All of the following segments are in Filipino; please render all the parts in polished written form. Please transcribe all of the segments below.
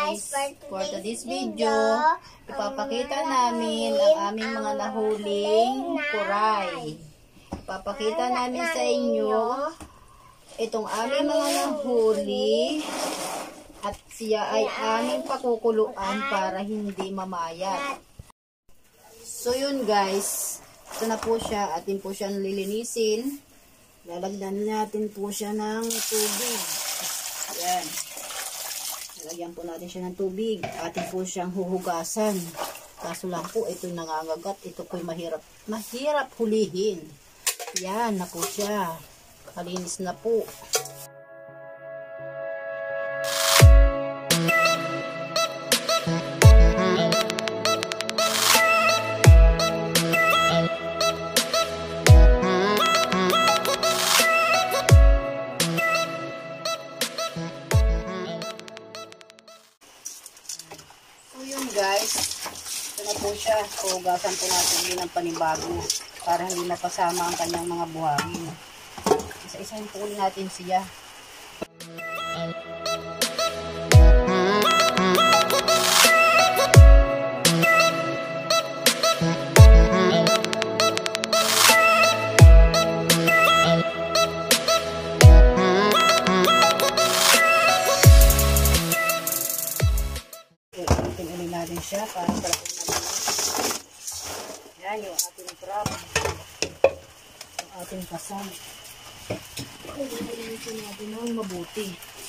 guys, for today's video, ipapakita namin ang aming mga nahuling kuray. Ipapakita namin sa inyo itong aming mga nahuli at siya ay aming pakukuluan para hindi mamayat. So yun guys, ito na po siya, atin po siya lilinisin. Lalagyan natin po siya ng tubig. Ayan. Lalagyan po natin siya ng tubig. Atin po siyang huhugasan. Kaso lang po, ito'y nangangagat. Ito po'y mahirap hulihin. Yan na po siya. Kalinis na po. Guys, ito na po siya. Hugasan po natin din ng panibago para hindi mapasama ang kanyang mga buhangin. Isa-isahin po natin siya. Natin siya para talagang natin. Yan yung ating crab. Yung ating kasam. Linisin natin ng mabuti.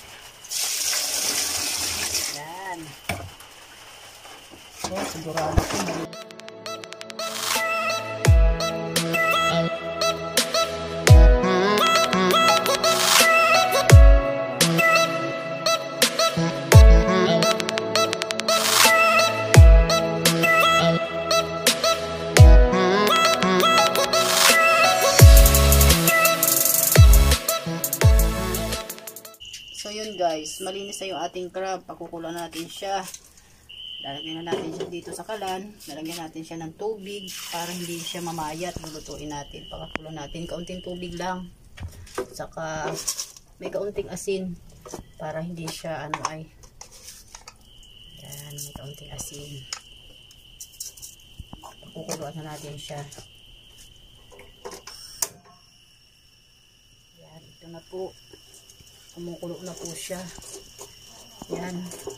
Yan. So, sigurado ko mabuti. So yun guys, malinis na yung ating crab. Pakukulan natin siya. Lalagyan na natin siya dito sa kalan. Lalagyan natin siya ng tubig para hindi siya mamayat. Lulutuin natin. Pakukulan natin. Kaunting tubig lang. Saka may kaunting asin para hindi siya yan, may kaunting asin. Pakukuluan na natin siya. Yan, ito na po. Kumukulo na po siya. Yan.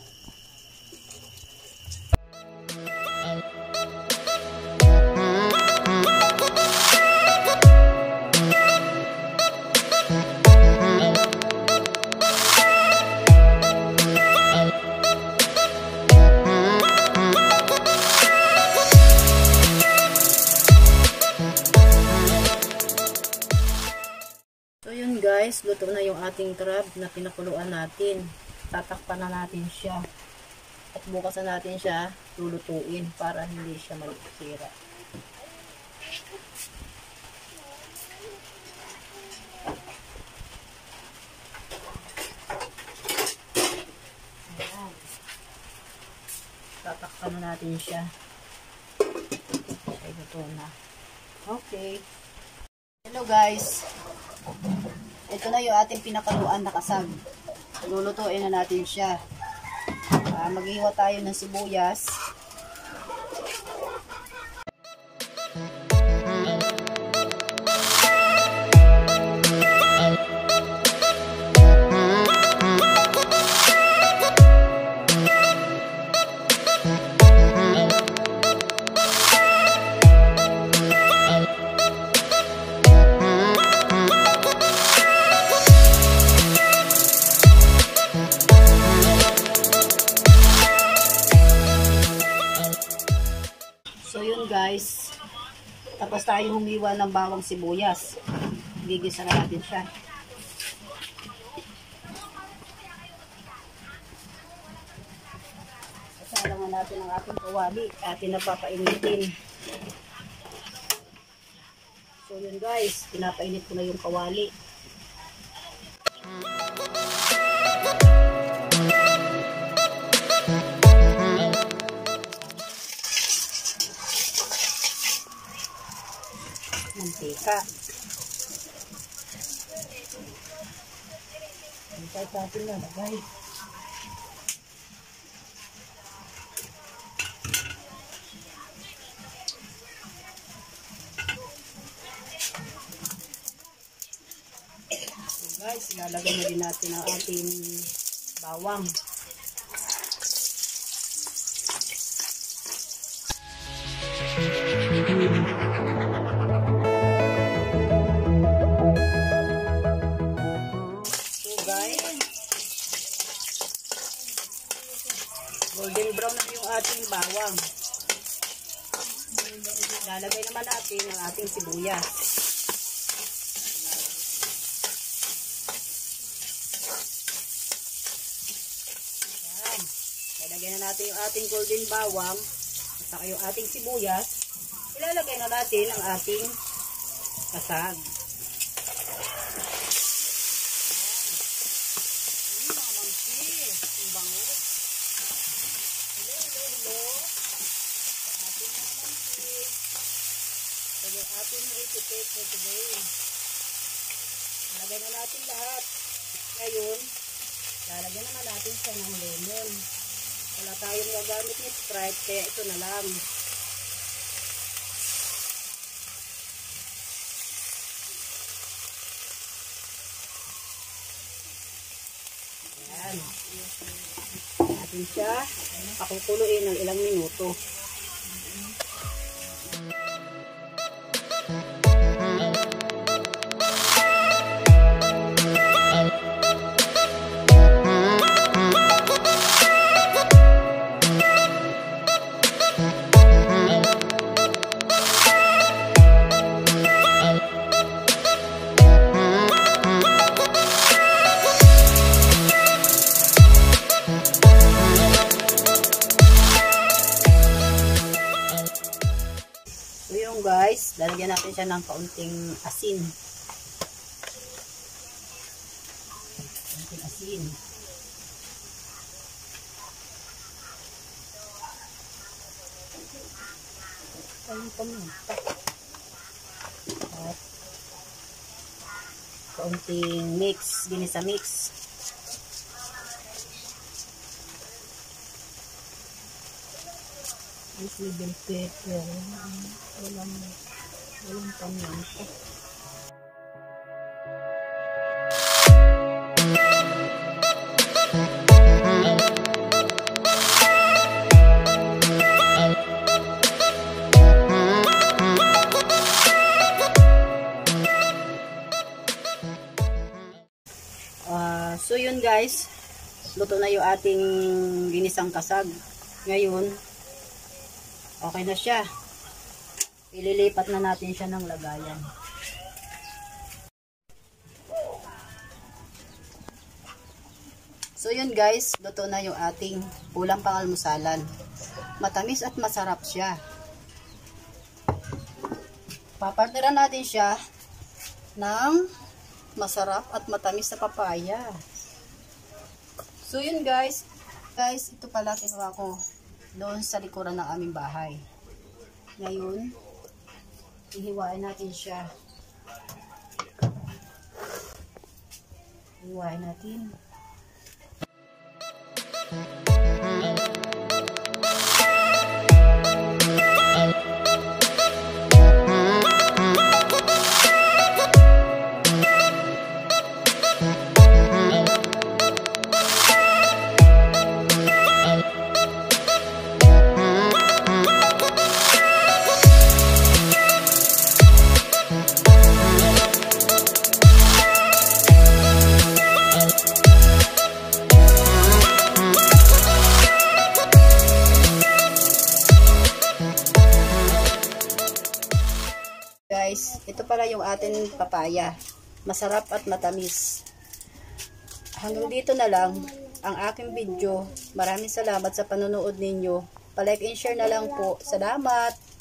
Guys, luto na yung ating crab na pinakuluan natin. Tatakpan na natin siya. At bukas na natin siya lulutuin para hindi siya magsira. Ayan. Tatakpan na natin siya. Siya luto na. Okay. Hello guys. Ito na yung ating pinakaluan na kasam. Lulutuin na natin siya. Maghiwa tayo ng sibuyas. So yun guys, tapos tayo humiwa ng bawang sibuyas. Gigisa na natin siya. Kasama natin ang ating kawali. Atin na papainitin. So yun guys, pinapainit ko na yung kawali. Mantika. Hintay natin na, guys. Ilalagay na din natin ang ating bawang. So guys, golden brown na yung ating bawang. Lalagay naman natin ang ating sibuyas. Yan. Lalagay na natin yung ating golden bawang at saka yung ating sibuyas. Ilalagay na natin ang ating kasag. Mga mangki, ang bango. Hello. Ating mga mangki. Kaya ating i-prepare for today. Lagay na natin lahat. Ngayon, lalagyan naman natin siya ng lemon. Wala tayong gagamit ni Sprite, kaya ito na lang. Ayan. Natin siya pakukuluin ng ilang minuto. So yung guys, lalagyan natin siya ng kaunting asin. Kaunting asin. Ayun paminta. At kaunting mix, ginisa mix. This little pepper. Walang paminta. So yun guys, luto na yung ating ginisang kasag. Ngayon, okay na siya. Ililipat na natin siya ng lagayan. So yun guys, luto na yung ating ulam pang-almusalan. Matamis at masarap siya. Papartneran natin siya ng masarap at matamis na papaya. So yun guys, ito pala kinuha ko doon sa likuran ng aming bahay. Ngayon, ihiwain natin siya. Ihiwain natin. Guys, ito pala yung ating papaya. Masarap at matamis. Hanggang dito na lang ang aking video. Maraming salamat sa panonood ninyo. Pa-like and share na lang po. Salamat!